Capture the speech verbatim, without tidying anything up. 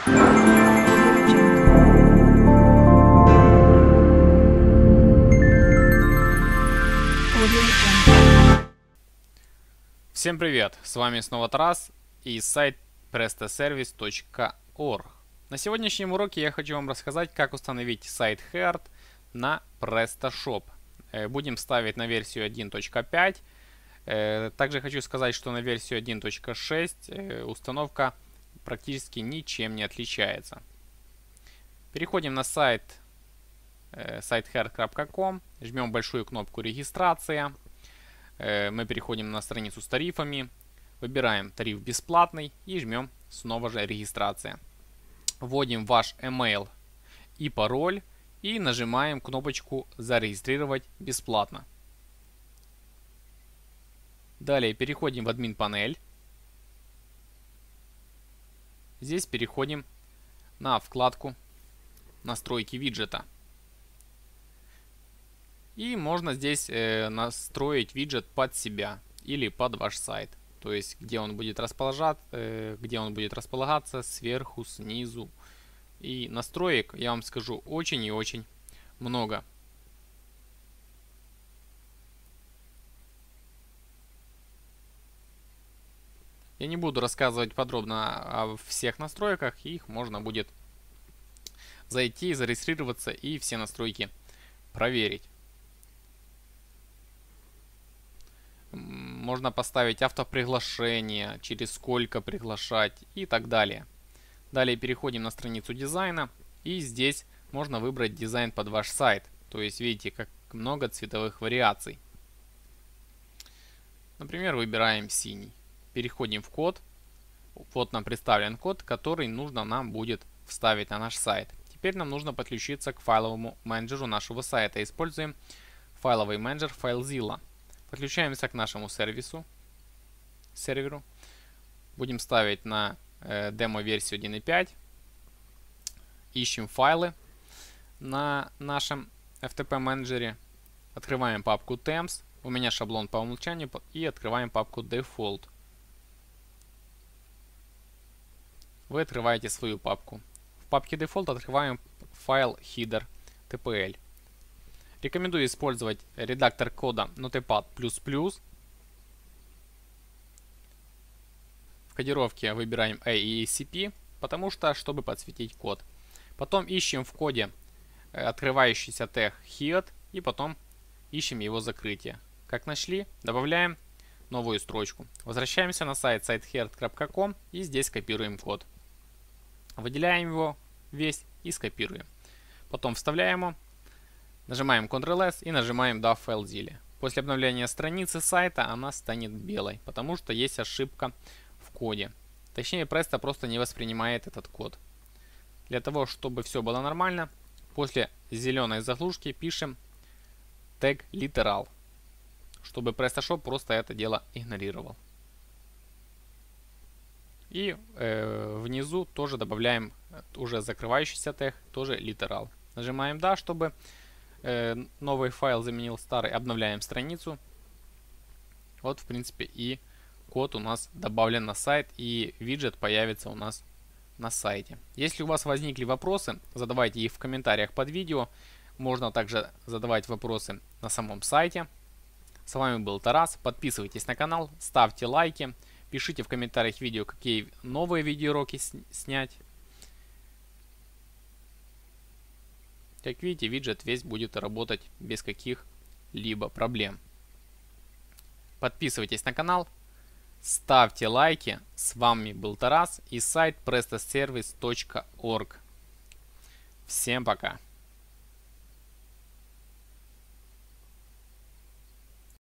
Всем привет! С вами снова Тарас и сайт prestaservice точка org. На сегодняшнем уроке я хочу вам рассказать, как установить сайт Heart на PrestaShop. Будем ставить на версию один точка пять. Также хочу сказать, что на версию один точка шесть установка практически ничем не отличается. Переходим на сайт сайт heart точка com, жмем большую кнопку «Регистрация». Мы переходим на страницу с тарифами, выбираем тариф бесплатный и жмем снова же «Регистрация». Вводим ваш email и пароль и нажимаем кнопочку «Зарегистрировать бесплатно». Далее переходим в админ панель. Здесь переходим на вкладку «Настройки виджета». И можно здесь э, настроить виджет под себя или под ваш сайт. То есть где он будет расположать, э, где он будет располагаться, сверху, снизу. И настроек, я вам скажу, очень и очень много. Я не буду рассказывать подробно о всех настройках, их можно будет зайти, зарегистрироваться и все настройки проверить. Можно поставить автоприглашение, через сколько приглашать и так далее. Далее переходим на страницу дизайна и здесь можно выбрать дизайн под ваш сайт. То есть видите, как много цветовых вариаций. Например, выбираем синий. Переходим в код. Вот нам представлен код, который нужно нам будет вставить на наш сайт. Теперь нам нужно подключиться к файловому менеджеру нашего сайта. Используем файловый менеджер FileZilla. Подключаемся к нашему сервису, серверу. Будем ставить на э, демо-версию один и пять. Ищем файлы на нашем эф ти пи менеджере. Открываем папку Temps. У меня шаблон по умолчанию. И открываем папку Default. Вы открываете свою папку. В папке Default открываем файл header ти пи эль. Рекомендую использовать редактор кода Notepad плюс плюс. В кодировке выбираем A и эй си пи, потому что, чтобы подсветить код. Потом ищем в коде открывающийся тег Head и потом ищем его закрытие. Как нашли, добавляем новую строчку. Возвращаемся на сайт сайт heart точка com и здесь копируем код. Выделяем его весь и скопируем. Потом вставляем его. Нажимаем контрол эс и нажимаем да в FileZilla. После обновления страницы сайта она станет белой, потому что есть ошибка в коде. Точнее, Presto просто не воспринимает этот код. Для того, чтобы все было нормально, после зеленой заглушки пишем тег literal, чтобы PrestaShop просто это дело игнорировал. И э, внизу тоже добавляем уже закрывающийся тег, тоже literal. Нажимаем да, чтобы новый файл заменил старый, обновляем страницу. Вот, в принципе, и код у нас добавлен на сайт, и виджет появится у нас на сайте. Если у вас возникли вопросы, задавайте их в комментариях под видео. Можно также задавать вопросы на самом сайте. С вами был Тарас. Подписывайтесь на канал, ставьте лайки, пишите в комментариях видео, какие новые видеоуроки снять. Как видите, виджет весь будет работать без каких-либо проблем. Подписывайтесь на канал, ставьте лайки. С вами был Тарас и сайт prestaservice точка org. Всем пока!